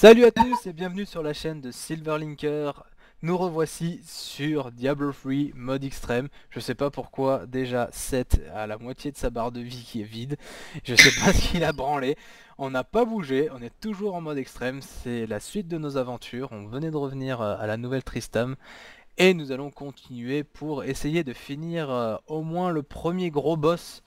Salut à tous et bienvenue sur la chaîne de Silverlinker. Nous revoici sur Diablo 3 mode extrême. Je sais pas pourquoi déjà Seth a la moitié de sa barre de vie qui est vide. Je sais pas ce qu'il a branlé. On n'a pas bougé, on est toujours en mode extrême. C'est la suite de nos aventures. On venait de revenir à la nouvelle Tristam. Et nous allons continuer pour essayer de finir au moins le premier gros boss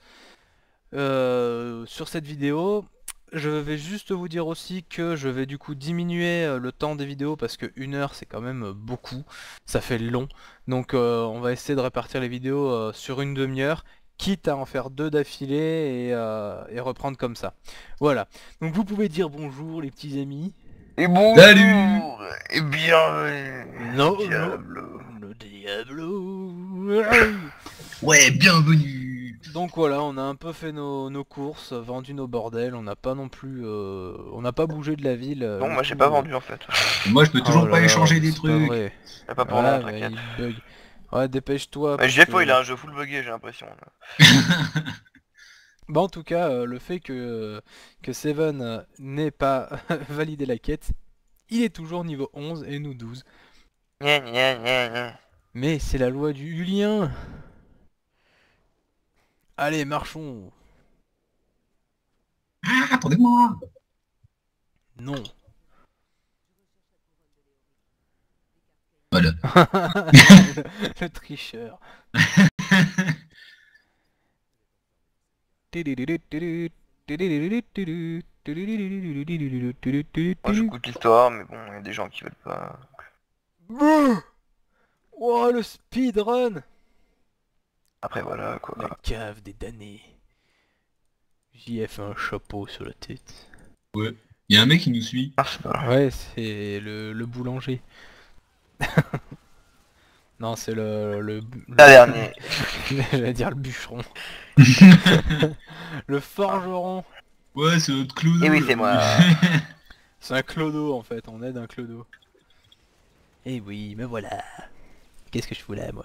sur cette vidéo. Je vais juste vous dire aussi que je vais du coup diminuer le temps des vidéos parce que 1 heure c'est quand même beaucoup, ça fait long. Donc on va essayer de répartir les vidéos sur une demi-heure, quitte à en faire deux d'affilée et reprendre comme ça. Voilà, donc vous pouvez dire bonjour les petits amis. Et Salut! bonjour et bienvenue, Non, non, Diablo. le Diablo. Ouais, bienvenue! Donc voilà, on a un peu fait nos courses, vendu nos bordels, on n'a pas non plus, on n'a pas bougé de la ville Non, le moi j'ai pas coup. vendu en fait. Et moi, je peux Oh toujours là pas là, échanger mais des c'est pas trucs. vrai. Mais pas pour Ouais, long, bah t'inquiète. il bug. Ouais, dépêche-toi Mais parce GFO il que... a un jeu full buggé, j'ai l'impression. Bah en tout cas, le fait que Seven n'ait pas validé la quête, il est toujours niveau 11 et nous 12. Gna gna gna gna. Mais c'est la loi du Hulien. Allez, marchons. Ah, attendez-moi! Non. Voilà. Le tricheur. Moi j'écoute l'histoire, mais bon, il y a des gens qui veulent pas. Oh, le speedrun. Après voilà quoi. La cave des damnés. J'y ai fait un chapeau sur la tête. Ouais. Il y a un mec qui nous suit. Ah, c'est pas grave. Ouais, c'est le boulanger. Non, c'est La dernière. j'allais dire le bûcheron. Le forgeron. Ouais, c'est notre clodo. Et oui, là. c'est moi. C'est un clodo en fait, on aide un clodo. Eh oui, me voilà. Qu'est-ce que je fous là, moi?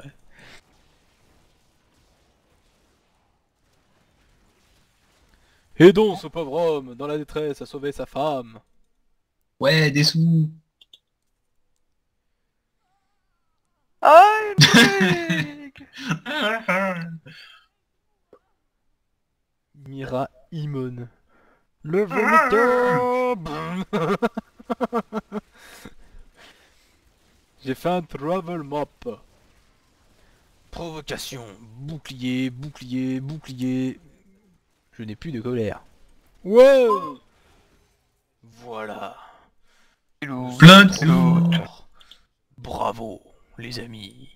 Aidons ce pauvre homme dans la détresse à sauver sa femme. Ouais, des sous. Ah, une boutique. Mira Imon. Le vomiteur. J'ai fait un travel map. Provocation, bouclier, bouclier, bouclier. Je n'ai plus de colère. Ouais. Voilà. Loot, Plein de Trop sous. loot. fort. Bravo, les amis.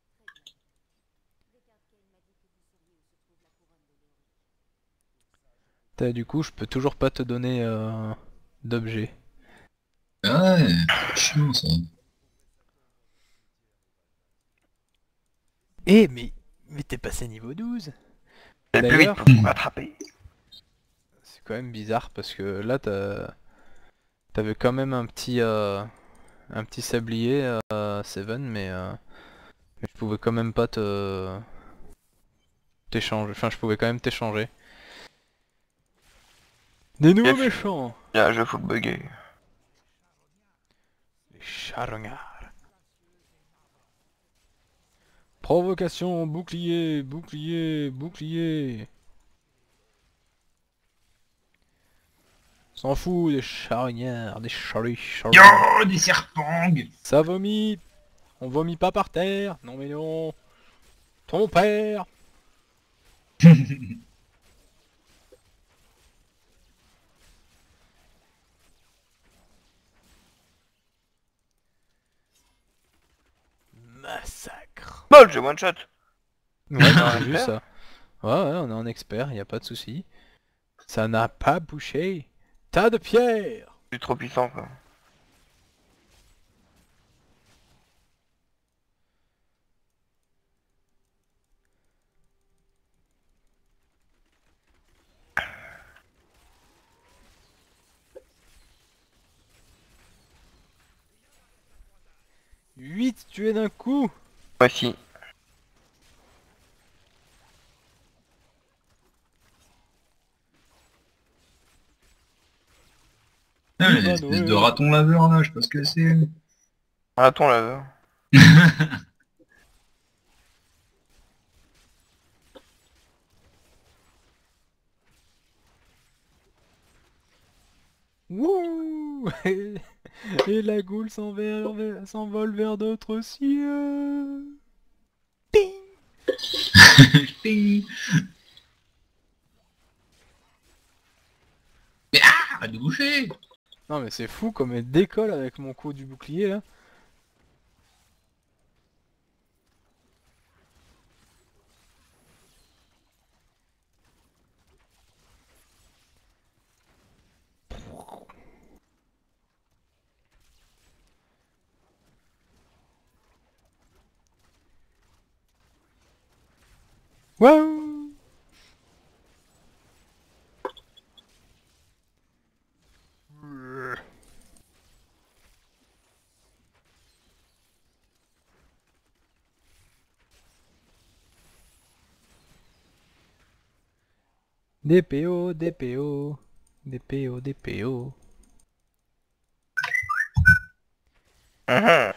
Du coup, je peux toujours pas te donner d'objet. Ah ouais, chiant ça. Eh, mais t'es passé niveau 12. C'est le plus vite D'ailleurs, pour me rattraper. c'est quand même bizarre parce que là, t'avais quand même un petit sablier, Seven, mais je pouvais quand même pas t'échanger. Enfin, je pouvais quand même t'échanger. Des nouveaux Yes. méchants. Il y a un jeu full buggé. Les charognards. Provocation, bouclier, bouclier, bouclier. S'en fout des charognards, des charrues. Yo, des serpents! Ça vomit. On vomit pas par terre. Non mais non. Ton père. Massacre. Bol, j'ai one shot. Ouais, j'ai vu expert ça. Ouais, ouais, on est en expert, y a pas de souci. Ça n'a pas bouché. Tas de pierres. Je suis trop puissant quoi. Huit tués d'un coup. Voici. Ah Putain, l'espèce de raton laveur là, je sais pas ce que c'est. Attends là. Wouh. Et la goule s'envole vers d'autres cieux. Ting. Ting. Mais arrête de boucher. Non mais c'est fou comme elle décolle avec mon coup du bouclier là. Waouh. DPO, DPO, DPO, DPO. Mhm.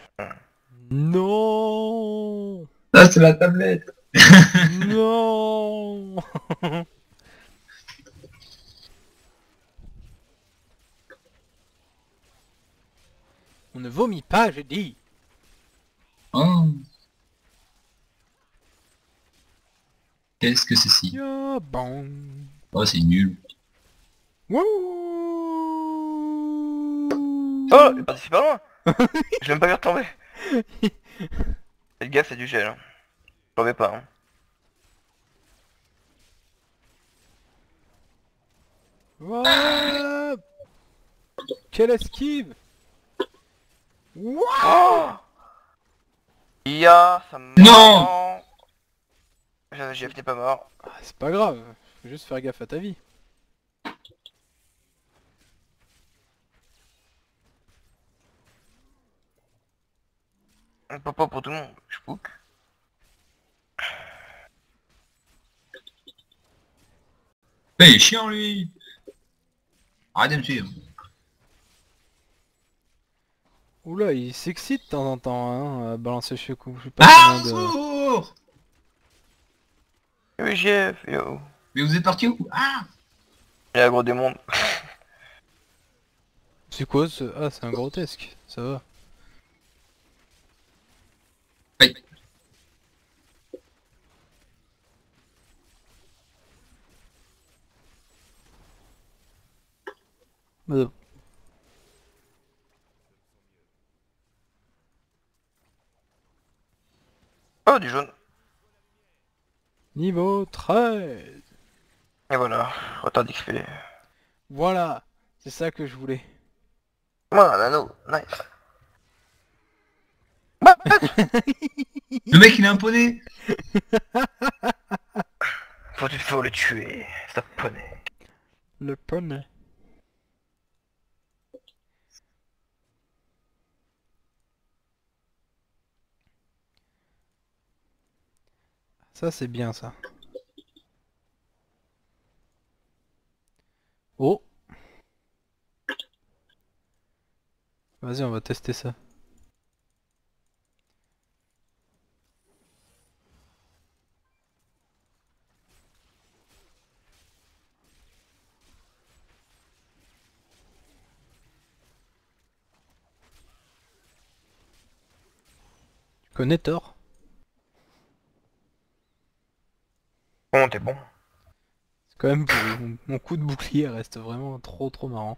Non. Ça c'est la tablette. Non. On ne vomit pas, j'ai dit. Oh. Qu'est-ce que c'est ci? Ya bon. Oh c'est nul. Wouh. Oh, il est parti super loin. Je l'ai même pas vu retomber. Faites gaffe, c'est du gel. Hein. J'en vais pas. Hein. Voilà. Quelle esquive. Wouah. Oh Ia, ça me... Non. Jeff n'est pas mort. Ah, c'est pas grave, faut juste faire gaffe à ta vie. Un papa pour tout le monde. Je pouque. Il est chiant lui. Arrête de me suivre. Oula, il s'excite de temps en temps hein, à balancer chez coup. Je sais pas Ah, au combien de... secours. Oui, Jeff, yo. Mais vous êtes parti où? Ah. Il y a un gros démon. C'est quoi ce... Ah, c'est un grotesque, ça va. Aïe. Euh, Oh, du jaune. Niveau 13. Et voilà, retard d'XP. Voilà, c'est ça que je voulais. Moi, un anneau, nice. Le mec il est un poney. Faut le tuer, c'est un poney. Le poney. Ça c'est bien ça. Oh. Vas-y, on va tester ça. Tu connais Thor? Bon, t'es bon. C'est quand même mon coup de bouclier reste vraiment trop marrant.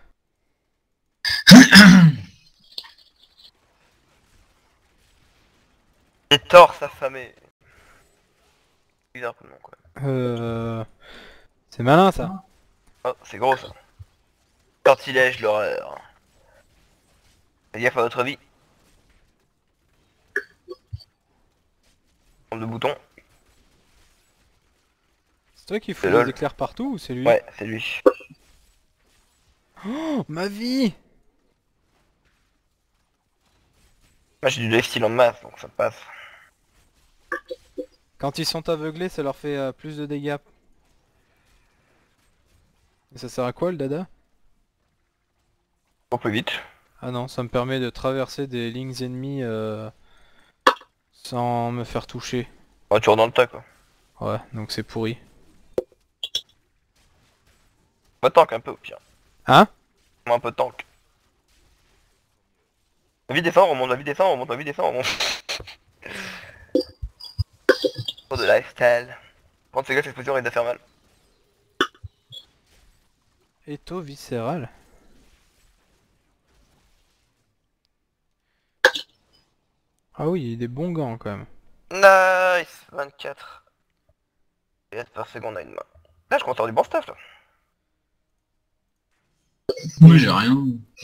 Et torse affamé. Bizarre comme nom, quoi. C'est malin ça. Oh, c'est gros ça. Sortilège, l'horreur. Faites gaffe à votre vie. Nombre de boutons. C'est toi qui fous C'est les lol. éclairs partout ou c'est lui? Ouais, c'est lui. Oh, ma vie! Moi j'ai du lifesteal en masse, donc ça passe. Quand ils sont aveuglés, ça leur fait plus de dégâts. Et ça sert à quoi le dada? On peut vite. Ah non, ça me permet de traverser des lignes ennemies sans me faire toucher. Oh, tu rentres dans le tas quoi. Ouais, donc c'est pourri. Pas tank un peu au pire. Hein? Un peu tank. Vite descendre, on monte, vite descendre, on monte, vite descendre, on monte. Pour de lifestyle. Prendre ces gars, cette position, il va faire mal. Étau viscéral. Ah oui, il y a des bons gants quand même. Nice 24. Et par seconde à une main. Là, je compte avoir du bon stuff là. Moi j'ai rien.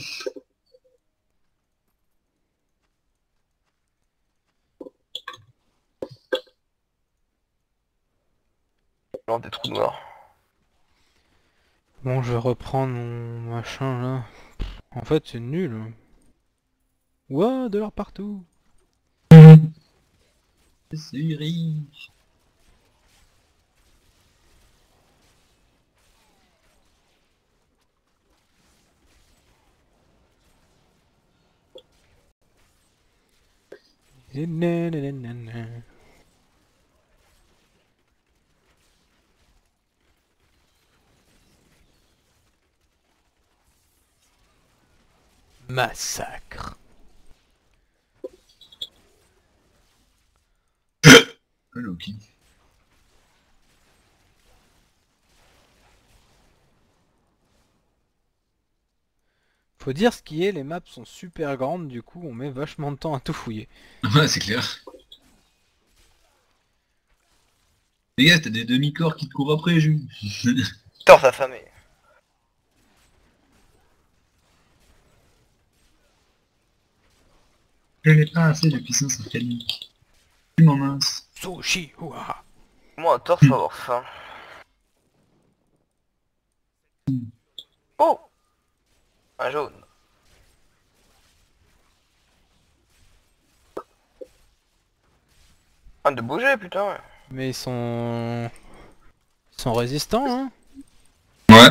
Genre des trous noirs. Bon, je vais reprendre mon machin là. En fait, c'est nul. Ouah, de l'or partout. C'est riche. Massacre. Ok. Faut dire ce qui est, les maps sont super grandes, du coup on met vachement de temps à tout fouiller. Ouais, c'est clair. Les gars, t'as des demi-corps qui te courent après, Jules. Torse affamé. Je n'ai pas assez de puissance organique. Tu m'en mince. Sushi, ouah. Moi, un torse, faut avoir faim. Oh! Un jaune. Ah, de bouger, putain, ouais. Mais ils sont... Ils sont résistants, hein. Ouais.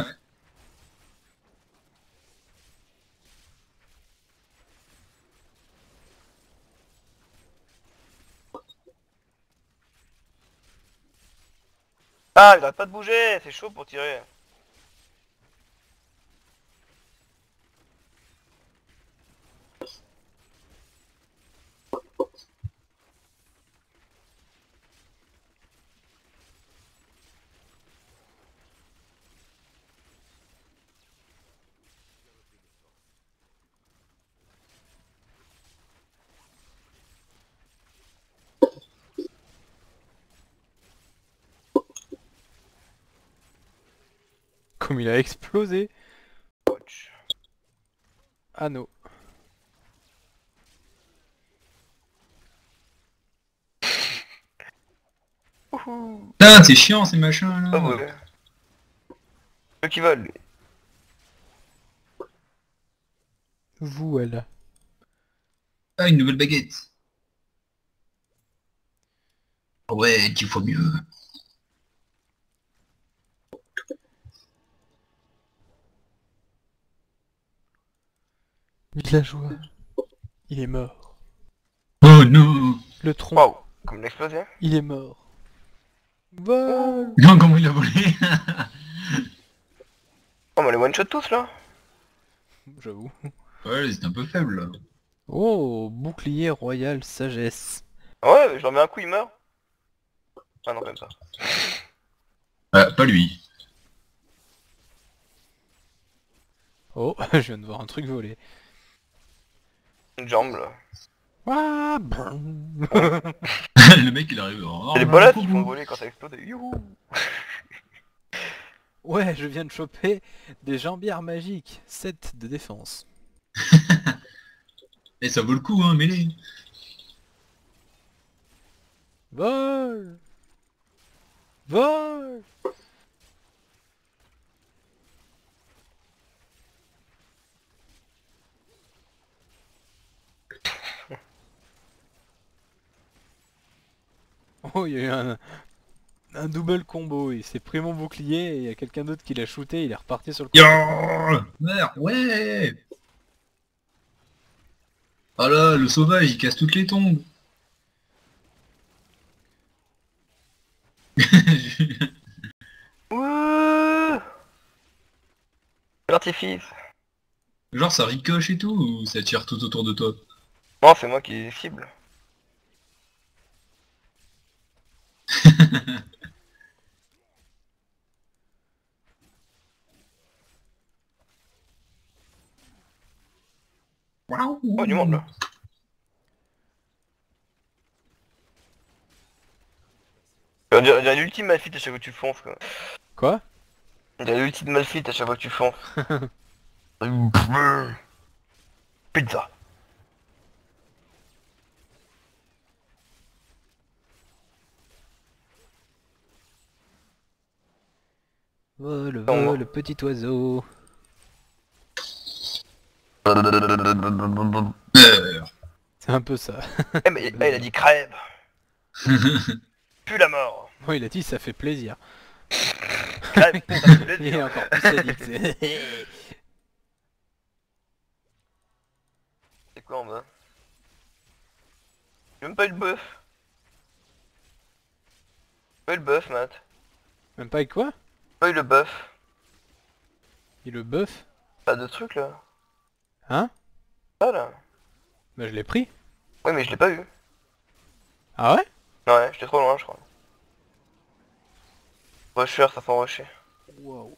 Ah, il arrête pas de bouger, c'est chaud pour tirer. Comme il a explosé. Ouch. Anneau. Ouhou. Putain, c'est chiant ces machins Ah là. ouais. Ceux qui veulent, lui. Voilà. Ah, une nouvelle baguette. Ouais, qu'il faut mieux. Villageois. Il est mort. Oh non. Le tronc. Waouh, comme une explosion. Il est mort. Vol. Non, comment il a volé. Oh, mais les one-shot tous là. J'avoue. Ouais, c'est un peu faible là. Oh, bouclier royal sagesse. Ouais, je leur mets un coup, il meurt. Ah non, même pas. Pas lui. Oh, je viens de voir un truc voler. Une jambe là. Ouah, brrm. Le mec il arrive. C'est les bolades qui font voler quand ça explose. Youhou. Ouais, je viens de choper des jambières magiques. 7 de défense. Et ça vaut le coup, hein, mêlé. Vol. Vol. Oh, il y a eu un double combo. Il s'est pris mon bouclier et il y a quelqu'un d'autre qui l'a shooté. Il est reparti sur le Yo côté. Meurs, ouais. Ah là, le sauvage, il casse toutes les tombes. Ouh, l'artifice. Genre ça ricoche et tout, ou ça tire tout autour de toi? Non, c'est moi qui cible. Oh, du monde là. On dirait l'ultime malfit à chaque fois que tu fonces quoi. Quoi? On dirait l'ultime malfit à chaque fois que tu fonces. Pizza. Vole, Non, moi. vole, petit oiseau. C'est un peu ça. Eh mais il a dit crève. Pue la mort. Bon, il a dit ça fait plaisir. Crève, ça fait Il est plaisir. encore plus sadique. C'est quoi en bas? J'ai même pas eu le bœuf. Pas eu le bœuf, Matt. Même pas avec quoi? Pas eu le bœuf. Et le bœuf? Pas de truc là. Hein? Pas là. Bah je l'ai pris. Ouais mais je l'ai pas eu. Ah ouais? Ouais, j'étais trop loin je crois. Rusher, ça sent rusher. Wow.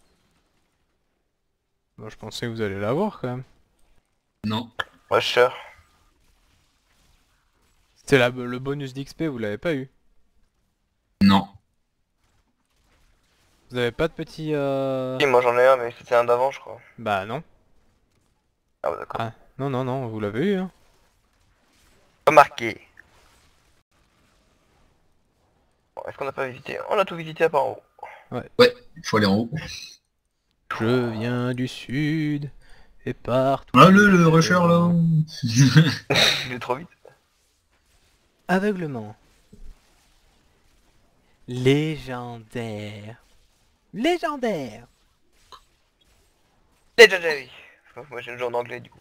Bon, je pensais que vous allez l'avoir quand même. Non. Rusher. C'était le bonus d'XP, vous l'avez pas eu. Non. Vous avez pas de petit Si, moi j'en ai un mais c'était un d'avant je crois. Bah non. Ah ouais d'accord. Ah, non, non, non, vous l'avez eu, hein. Remarqué. Bon, est-ce qu'on a pas visité? On a tout visité à part en haut. Ouais, il faut aller en haut. Je viens du sud, et partout... Ah le rusher là. Il est trop vite. Aveuglement. Légendaire. Légendaire. Legendary. Moi j'ai le jeu en anglais du coup.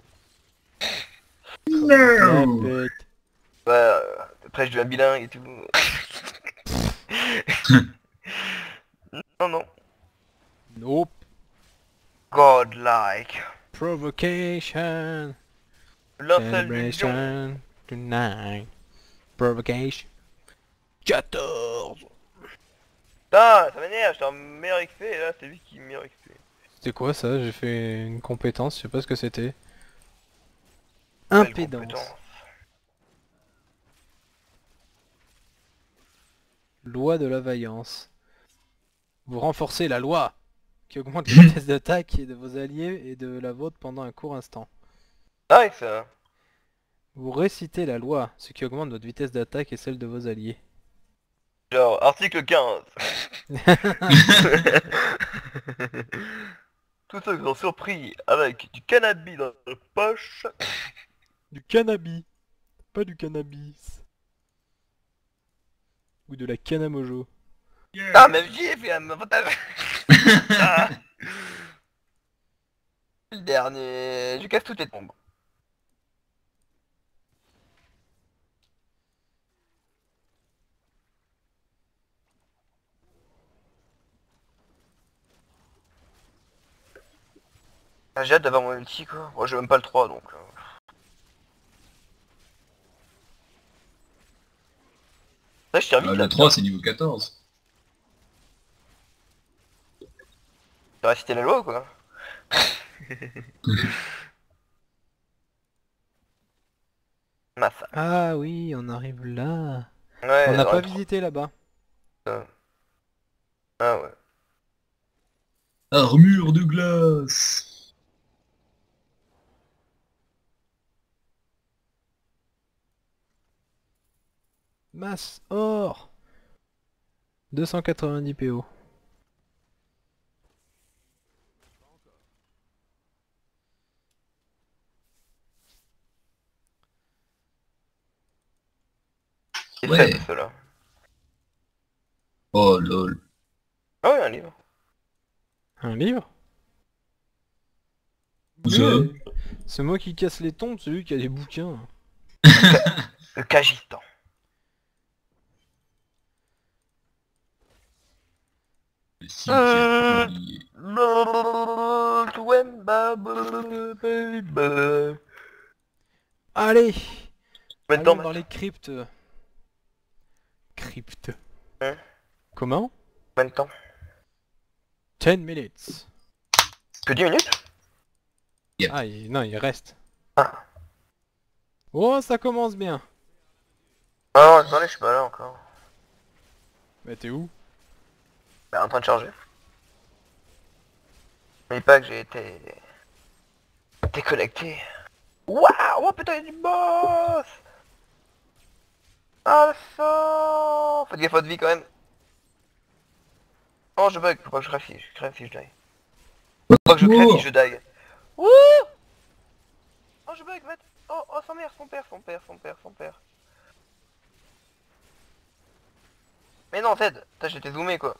La No. pète. Ouais, après je deviens bilingue et tout. Non non. Nope. Godlike. Provocation. L'incel du lion. Celebration. Tonight. Provocation. 14. Putain, ça m'énerve, j'étais en meilleur XP et là c'est lui qui est meilleur XP. C'était quoi ça? J'ai fait une compétence, je sais pas ce que c'était. Belle Impédance. compétence. Loi de la vaillance. Vous renforcez la loi qui augmente la vitesse d'attaque de vos alliés et de la vôtre pendant un court instant. Nice ça. Vous récitez la loi, ce qui augmente votre vitesse d'attaque et celle de vos alliés. Genre, article 15. Tous ceux qui sont surpris avec du cannabis dans leur poche. Du cannabis, pas du cannabis. Ou de la canamojo. Ah, même j'y ai fait un avantage. Ah. Le dernier. Je casse toutes les tombes. Ah, j'ai hâte d'avoir mon ulti quoi. Moi j'ai même pas le 3 donc. Ça je tire vite là. Le 3 c'est niveau 14. J'ai récité la loi ou quoi? Massacre. Ah oui, on arrive là. Ouais, On n'a dans pas le visité là-bas. Ah ouais. Armure de glace. Masse or 290 PO. C'est Ouais. faible ceux-là. Oh lol. Ah ouais, un livre. Un livre? Où ça? Ouais. C'est moi qui casse les tombes, celui qui a des bouquins. Le Kagistan. Le cimetière oublié. Allez, Maintenant, allons dans les cryptes. Cryptes. Hein? Comment? maintenant. 10 minutes. Que 10 minutes? Ah, non, il reste. Ah. Oh, ça commence bien. Ah non, attendez, je suis pas là encore. Bah t'es où? Bah, en train de charger. Mais pas que j'ai été... déconnecté. Waouh! Oh putain, il y a du boss! Ah, ça! Faites gaffe à votre vie quand même. Oh, je bug, faut pas que je crève si je die. Faut pas que je crève si je die. Wouh! Oh, je bug, mec! Oh, oh, son mère, son père. Mais non, Ted, putain, j'étais zoomé quoi.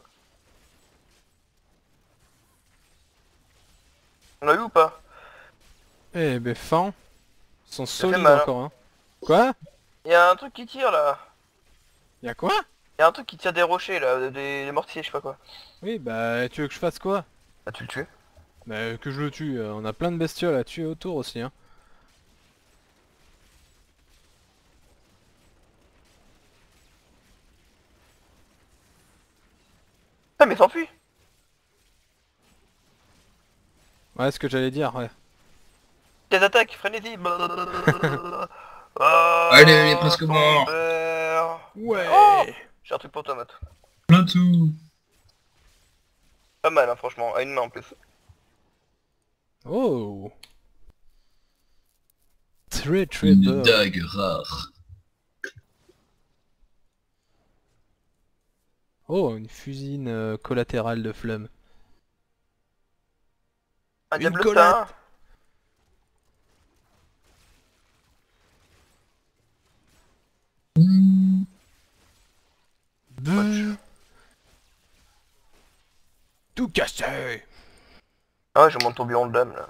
On l'a eu ou pas? Eh ben fin. Ils sont Ça fait solides mal, hein. encore, hein. Quoi? Il y a un truc qui tire là. Y'a quoi? Il y a un truc qui tire des rochers là, des mortiers, je sais pas quoi. Oui, bah tu veux que je fasse quoi? Ah, tu le tues? Bah que je le tue, on a plein de bestioles à tuer autour aussi, hein. Ah, mais il s'enfuit! Ouais, ce que j'allais dire, ouais. Des attaques, frénésie! Allez, il est presque son mort. père. Ouais. Oh, j'ai un truc pour toi, Matt. Plein de sous. Pas mal, hein, franchement, à une main en plus. Oh. Très Une beau. dague rare. Oh, une fusine collatérale de flamme. Un Une diable collate. saint. Tout cassé. Ah ouais, j'ai mon tourbillon de dame là.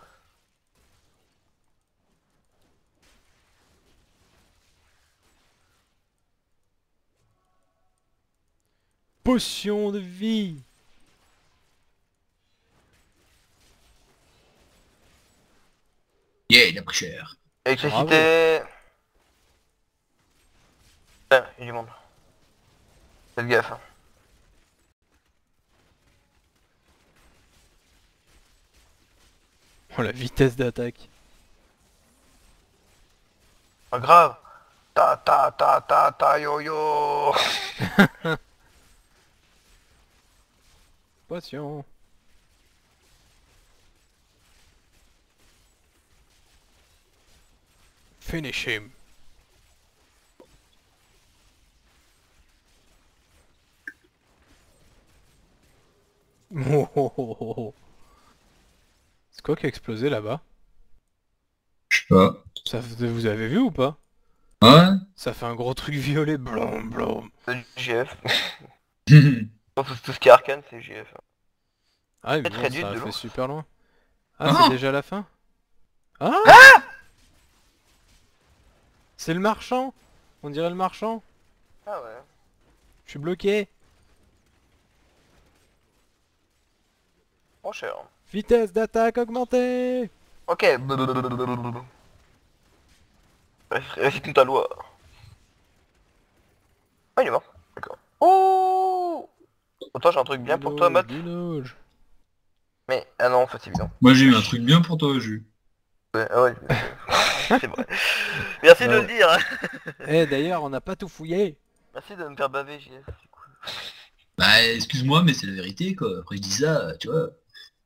Potion de vie. Yeah, il a pris cher. Électricité. Putain, il y a du monde. Faites gaffe. Hein. Oh la vitesse d'attaque. Ah, grave. Ta yo yo. Potion. Finish him. Oh, oh, oh, oh, oh. C'est quoi qui a explosé là-bas? Je sais pas. Ça, vous avez vu ou pas? Ouais. Ça fait un gros truc violet, blom blom. C'est du GF. Tout ce qui est arcane, c'est GF. Ah mais C'est bon, réduit ça a de fait l'eau. super loin. Ah, Ah c'est déjà la fin? Ah, c'est le marchand. On dirait le marchand. Ah ouais. Je suis bloqué. Trop cher. Vitesse d'attaque augmentée. Ok. Récite-nous ta loi. Ah, il est mort. D'accord. Oh. Autant j'ai un truc bien pour toi, Matt. Binoge. Mais, ah non, en fait, c'est évident. Moi j'ai eu un truc bien pour toi, Jus. Ouais, ah ouais, c'est vrai. Merci de Bah le dire. Eh d'ailleurs, on n'a pas tout fouillé. Merci de me faire baver, JF. C'est cool. Bah excuse-moi, mais c'est la vérité quoi. Après je dis ça, tu vois.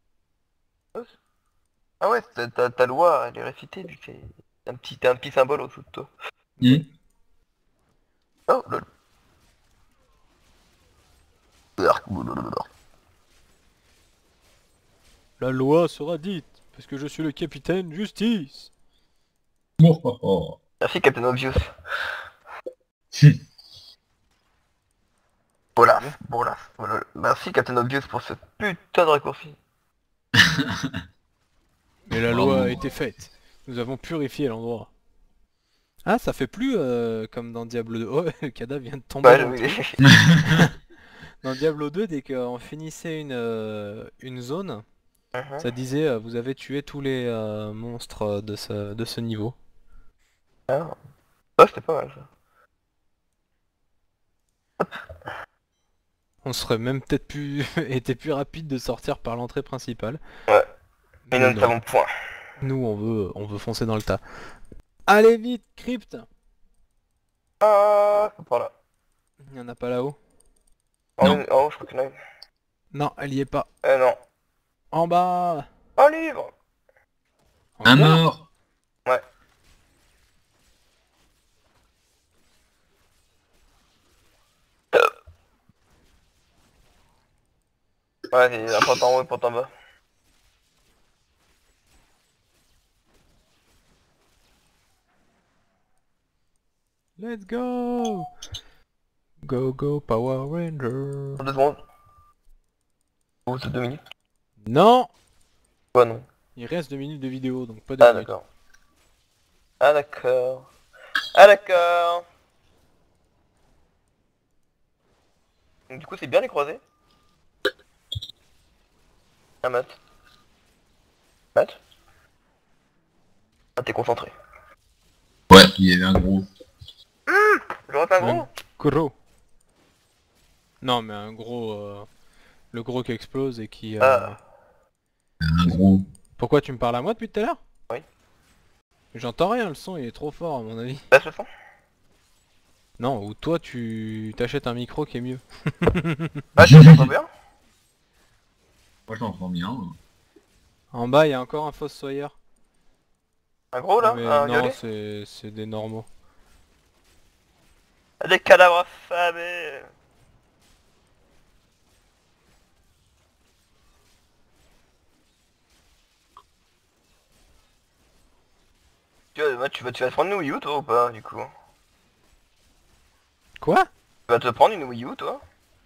Ah ouais, ta loi, elle est récitée, vu que c'est un petit symbole au-dessous de toi. Hmm. Oh, lol. La loi sera dite, parce que je suis le capitaine Justice. Oh, oh, oh. Merci, Captain Obvious. Bolas. Voilà. Merci, Captain Obvious, pour ce putain de raccourci. Mais la Bravo. loi a été faite. Nous avons purifié l'endroit. Ah, ça fait plus comme dans Diablo 2. Oh, le cadavre vient de tomber Ouais, dans le oui. trou. Dans Diablo 2, dès qu'on finissait une zone, Mhm. ça disait vous avez tué tous les monstres de ce niveau. Ah. Ouais, c'était pas mal ça. On serait même peut-être plus été plus rapide de sortir par l'entrée principale. Ouais. Mais Mais nous ne non, savons point. nous on veut foncer dans le tas. Allez vite, Crypt! Ah, c'est par là. Il y en a pas là-haut? Non. En haut, je crois qu'il y en a une. Non, elle y est pas. Non. En bas! Un livre. Un Encore? mort. Ouais. Ouais, c'est un porte en haut et un porte en bas. Let's go! Go go Power Ranger! Dans 2 secondes. Oh, c'est 2 minutes. Non! Ouais, non. Il reste 2 minutes de vidéo, donc pas 2 Ah, minutes. d'accord. Ah, d'accord. Ah, d'accord. Donc, du coup, c'est bien les croisés. Ah, Matt. Matt. Ah, t'es concentré. Ouais, il y avait un gros. J'aurais pas un Un gros. gros. Non, mais un gros... le gros qui explose et qui... Ah. Un gros. Pourquoi tu me parles à moi depuis tout à l'heure? Oui. J'entends rien, le son il est trop fort à mon avis. Baisse le son. Non, ou toi tu t'achètes un micro qui est mieux. Ah, tu m'entends bien? Moi je l'entends bien. En bas il y a encore un fossoyeur. Un gros, là? Mais Un non, violet? c'est des normaux. Des cadavres affamés. Matt, tu vas te prendre une Wii U, toi, ou pas, du coup? Quoi? Tu vas te prendre une Wii U, toi?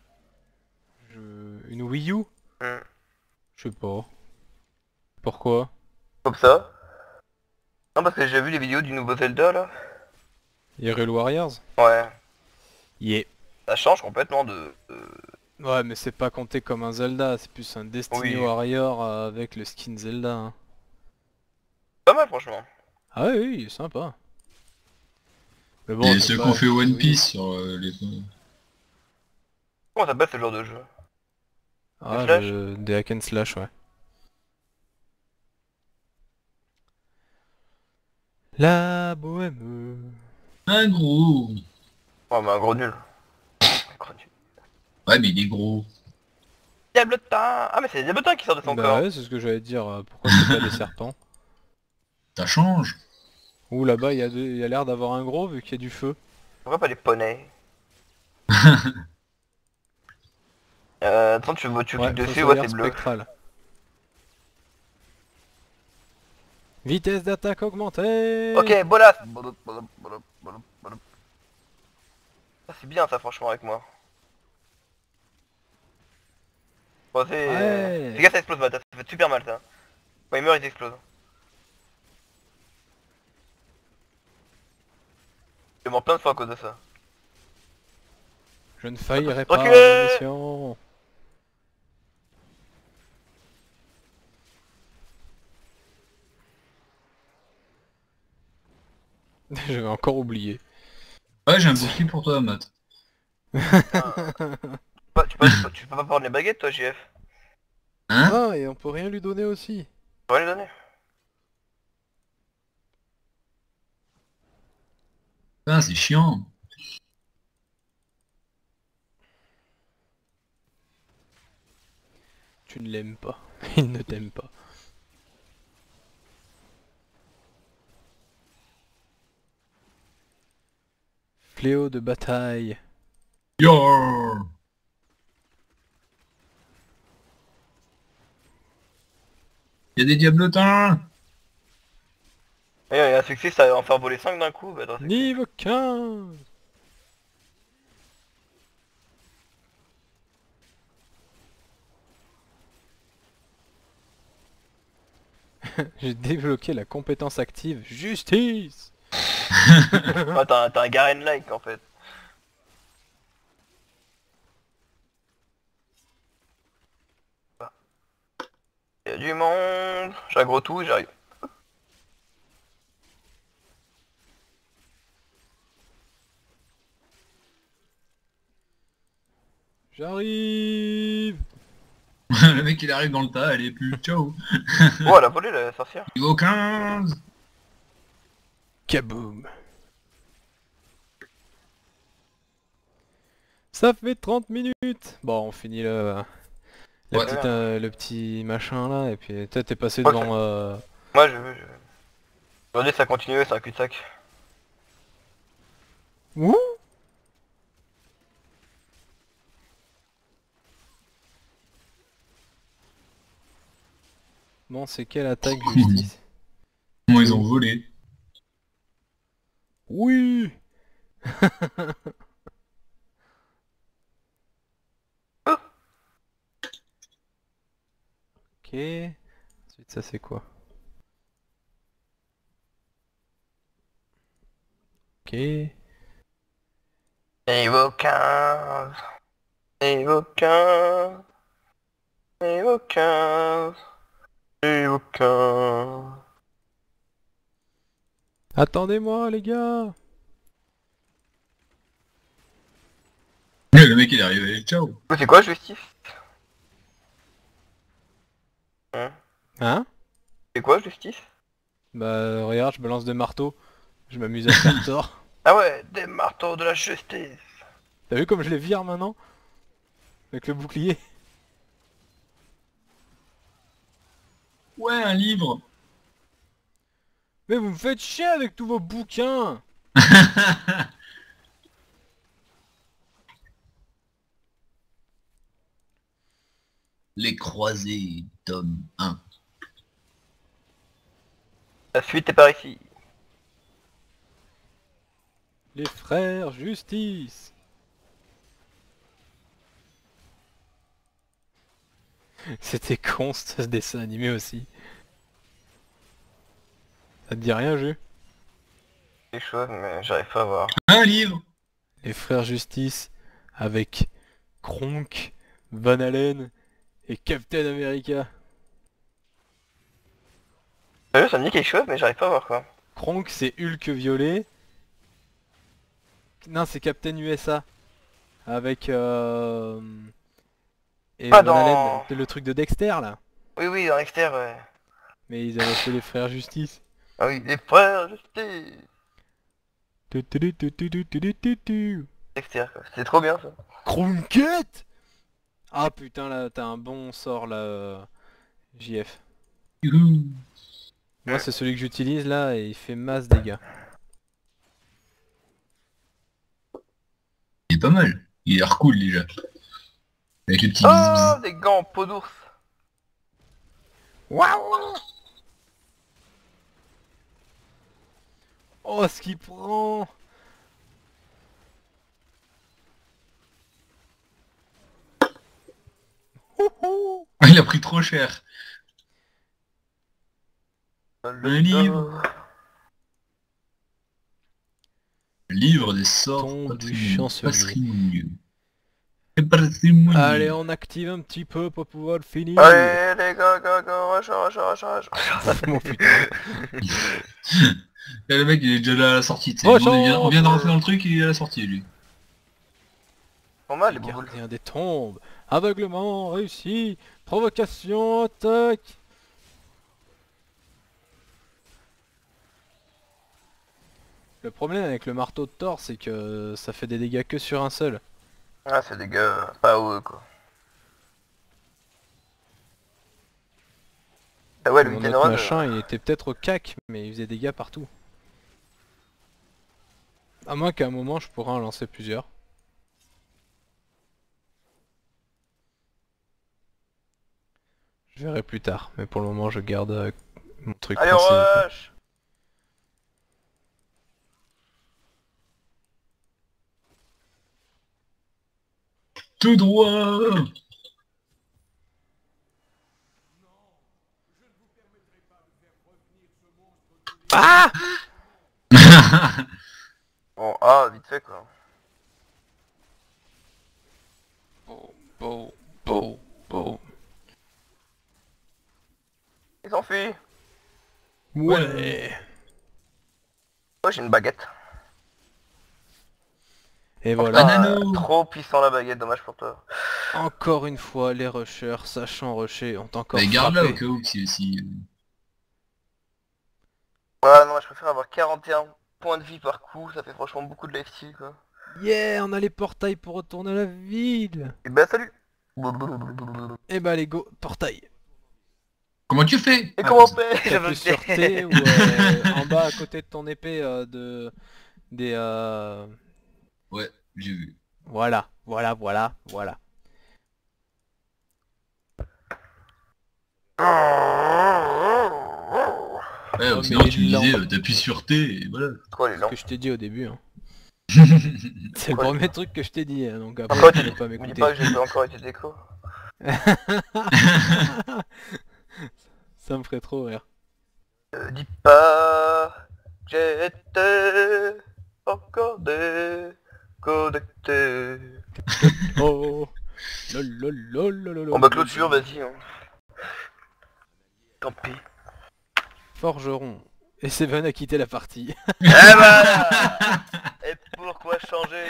Une Wii U? Hmm. Je sais pas. Pourquoi? Comme ça? Non, parce que j'ai vu les vidéos du nouveau Zelda, là. Hyrule Warriors? Ouais. Yeah. Ça change complètement de... Ouais, mais c'est pas compté comme un Zelda, c'est plus un Destiny Oui. Warrior avec le skin Zelda, hein. Pas mal, franchement. Ah oui, oui, il est sympa. Mais bon, Et c'est ceux pas qu'on fait une One Wii U. Piece sur les... Comment ça s'appelle ce genre de jeu? Ah, Slash? des hack and slash, ouais. La bohème. Un gros. Ouais, mais un gros nul. Un gros nul. Ouais, mais il est gros. Diablotin! Ah, mais c'est Diablotin qui sort de son Bah corps. ouais, c'est ce que j'allais dire. Pourquoi c'est pas des serpents? Ça change. Ouh, là-bas, il y a l'air d'avoir un gros vu qu'il y a du feu. Pourquoi pas les poneys? Attends, tu Ouais, cliques dessus, ouais, fossoyeur c'est bleu. spectral. Vitesse d'attaque augmentée. Ok, bolas! Ça, c'est bien, ça, franchement, avec moi. Bon, c'est... Ouais. Fais gaffe, ça explose, bah, ça fait super mal, ça. Quand il meurt, il explose. Je suis mort plein de fois à cause de ça. Je ne faillirai pas à Reculez. ma mission. J'avais encore oublié. Ouais, j'ai un bouclier pour toi, Matt. Tu peux pas prendre les baguettes, toi, JF? Hein? Ah, et on peut rien lui donner aussi. Tu vas les donner? Ah, c'est chiant. Tu ne l'aimes pas. Il ne t'aime pas. Fléau de bataille. Yo. Il y a des diablotins. Et il y a un succès, ça va en faire voler 5 d'un coup, bah attends, c'est... Niveau 15. J'ai débloqué la compétence active justice. Ah, t'as un Garen-like en fait. Il y a du monde. J'aggro tout et j'arrive. J'arrive. Le mec il arrive dans le tas, elle est plus. Ciao. Oh, elle a volé la sorcière. Niveau 15. Kaboom. Ça fait 30 minutes. Bon, on finit Ouais. le petit machin là, et puis toi t'es passé Ouais, devant... Moi je... Aujourd'hui ça continue, c'est un cul-de-sac. Ouh. Bon, c'est quelle attaque justice? Bon, ils ont volé. Oui. Ok. Ensuite, ça c'est quoi? Ok. Niveau 15. Niveau 15. Niveau 15. Niveau 15. Attendez-moi les gars. Le mec il est arrivé, ciao. C'est quoi justice? Hein? Hein? C'est quoi justice? Bah regarde, je me lance des marteaux. Je m'amuse à faire tort. Ah ouais, des marteaux de la justice. T'as vu comme je les vire maintenant? Avec le bouclier. Ouais, un livre. Mais vous me faites chier avec tous vos bouquins. Les croisés, tome 1. La suite est par ici. Les frères justice. C'était con ce dessin animé aussi. Ça te dit rien, Jus? Quelque chose, mais j'arrive pas à voir. Un livre. Les frères justice avec Kronk, Van Allen et Captain America. Sérieux, ça me dit quelque chose, mais j'arrive pas à voir quoi. Kronk c'est Hulk violet. Non, c'est Captain USA. Avec et Pas Van Allen, dans... le truc de Dexter là. Oui, oui, dans l'extérieur, ouais. Mais ils avaient fait les frères justice. Ah oui, les frères justice. Tu, tu, tu, tu, tu, tu, tu, tu, tu. L'extérieur, quoi. C'est trop bien ça. Kronket. Ah putain là, t'as un bon sort là, JF. Youhou. Moi c'est celui que j'utilise là et il fait masse dégâts. Il est pas mal. Il a l'air cool déjà. Avec les petits Oh, bisous. des gants en peau d'ours. Waouh. Oh ce qu'il prend. Houhou. Il a pris trop cher. Le livre. Livre des sorts Tombe du chancelier. Patrimonieux. Allez, on active un petit peu pour pouvoir le finir. Allez, les gars, rush. Mon putain. Là, le mec il est déjà là à la sortie. Oh, On vient de rentrer dans le truc et il est à la sortie lui. Pas mal, les bouboules. Gardien des tombes. Aveuglement, réussi. Provocation, attaque. Le problème avec le marteau de Thor, c'est que ça fait des dégâts que sur un seul. Ah, c'est des gars pas haut quoi. Ah ouais, le Mon week-end autre run. machin, il était peut-être au cac, mais il faisait des dégâts partout. À moins qu'à un moment, je pourrais en lancer plusieurs. Je verrai plus tard, mais pour le moment, je garde mon truc Allez, principal. rush. Tout droit. Ah! Bon, ah, vite fait quoi. Bon. Il s'enfuit. Ouais. Oh, j'ai une baguette. Et Oh, voilà. putain, Banano. trop puissant la baguette, dommage pour toi. Encore une fois, les rushers, sachant rusher, ont encore Mais garde-la au frappé. cas où si... Ouais, non, je préfère avoir 41 points de vie par coup, ça fait franchement beaucoup de lifesteal quoi. Yeah, on a les portails pour retourner à la ville. Et bah salut. Et bah les go, portail. Comment tu fais? Et Ah, comment on fait? T'appuies sur T ou en bas à côté de ton épée des Ouais, j'ai vu. voilà. Ouais, Oh, ou mais sinon il est tu me disais, lent. t'appuies sur T et voilà. Quoi les Ce lents? que je t'ai dit au début. Hein. C'est le Quoi, premier truc que je t'ai dit, hein, donc Encore après tu été... peux pas Me dis m'écouter. pas que j'ai pas encore été déco. Ça me ferait trop rire. Dis pas, j'étais encore déconnecté. Oh. Lolololololol. On va clôture, vas-y. Hein. Tant pis. Forgeron. Et Seven a quitté la partie. Et voilà. Et pourquoi changer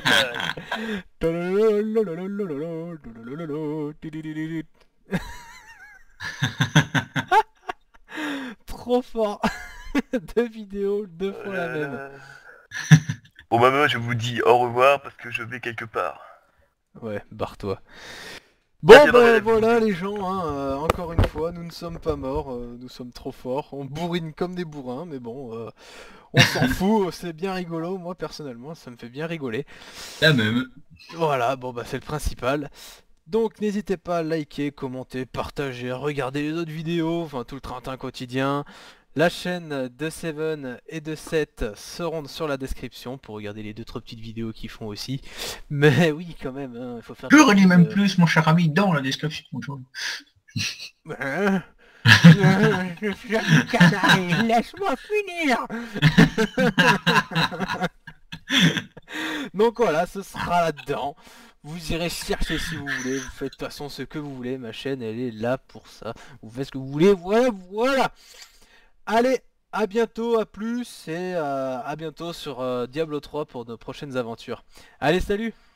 Trop fort. Deux vidéos, deux fois la même. Bon bah moi je vous dis au revoir parce que je vais quelque part. Ouais, barre-toi. Bon Vas-y, bah Roger. voilà les gens, hein, encore une fois, nous ne sommes pas morts, nous sommes trop forts, on bourrine comme des bourrins, mais bon, on s'en fout, c'est bien rigolo, moi personnellement, ça me fait bien rigoler. La même. Voilà, bon bah c'est le principal. Donc n'hésitez pas à liker, commenter, partager, à regarder les autres vidéos, enfin tout le train-train quotidien. La chaîne de Seven et de Seth seront sur la description pour regarder les 2-3 petites vidéos qu'ils font aussi. Mais oui quand même, hein, il faut faire... Je redis même de- plus, mon cher ami, dans la description. Hein. Je suis un canari, laisse-moi finir. Donc voilà, ce sera là-dedans. Vous irez chercher si vous voulez, vous faites de toute façon ce que vous voulez, ma chaîne elle est là pour ça. Vous faites ce que vous voulez, voilà. Allez, à bientôt, à plus et à bientôt sur Diablo 3 pour nos prochaines aventures. Allez, salut!